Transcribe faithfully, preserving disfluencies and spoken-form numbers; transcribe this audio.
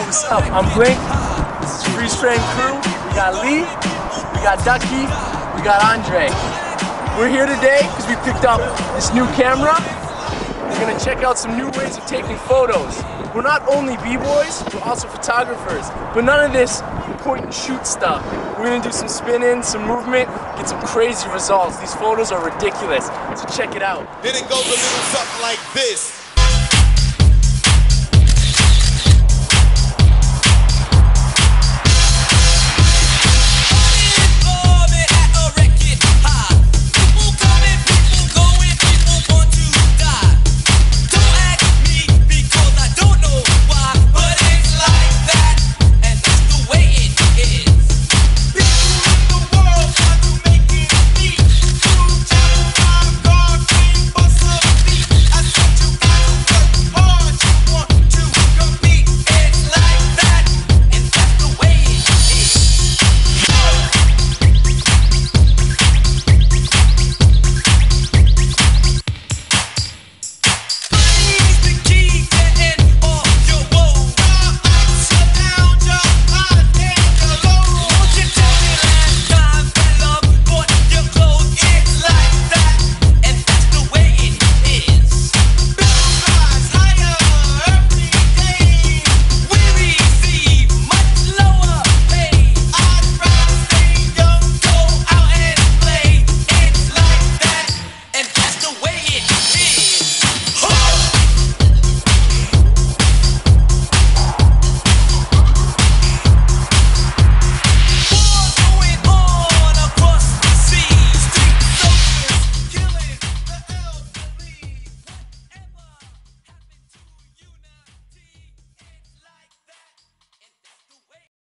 what's up? I'm Blink. This is Freeze Frame Crew. We got Lee, we got Ducky, we got Andre. We're here today because we picked up this new camera. We're gonna check out some new ways of taking photos. We're not only b-boys, we're also photographers, but none of this point and shoot stuff. We're gonna do some spin-in, some movement, get some crazy results. These photos are ridiculous, so check it out. Then it goes a little something like this.